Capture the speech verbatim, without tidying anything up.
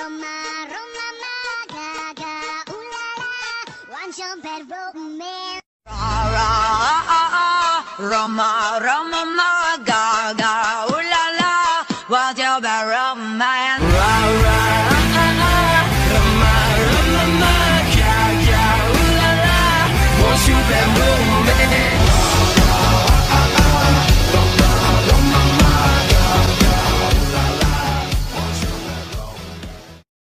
Roma, Roma, ma, ga, ga, ooh la la, 완전 bad romance. Roma, Roma, ma, ga, ga, ooh la la, what's your bad romance?